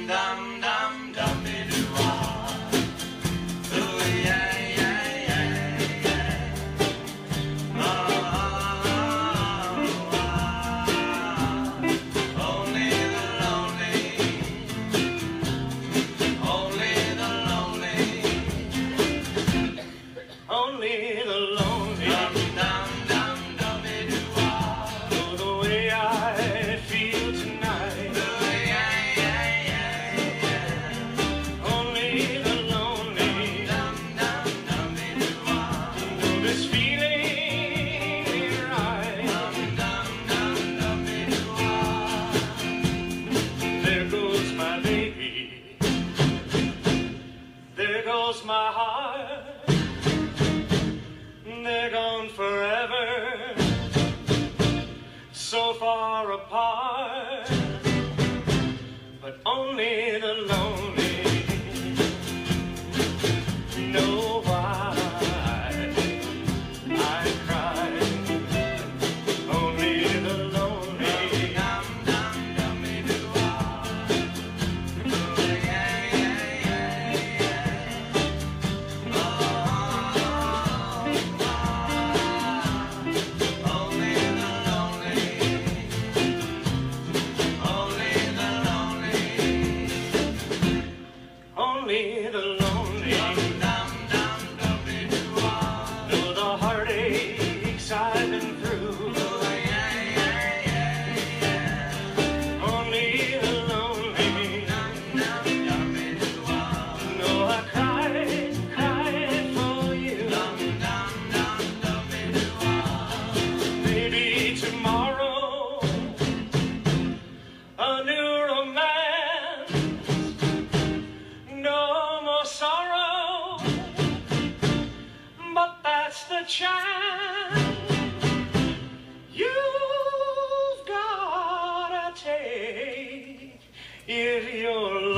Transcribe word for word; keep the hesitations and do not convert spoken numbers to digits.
dum dum dum doo ah. Ooh yeah yeah yeah yeah. Oh, oh, oh. Only the lonely, only the lonely, only the lonely. Dum dum dum dum doo ah. Oh, the way I feel tonight. My heart, they're gone forever, so far apart, but only the lonely know why I cry. Only the lonely. Dum dum dum doo ah. Oh yeah yeah yeah yeah. Only the lonely. Dum dum dum dum doo ah. Know the heartaches I've been through. Oh yeah yeah yeah yeah. Only the lonely. Dum dum dum doo ah. Know I cried, cried for you. Dum dum dum dum doo ah. Maybe tomorrow a new romance. No more sorrow, but that's the chance you've gotta take if you're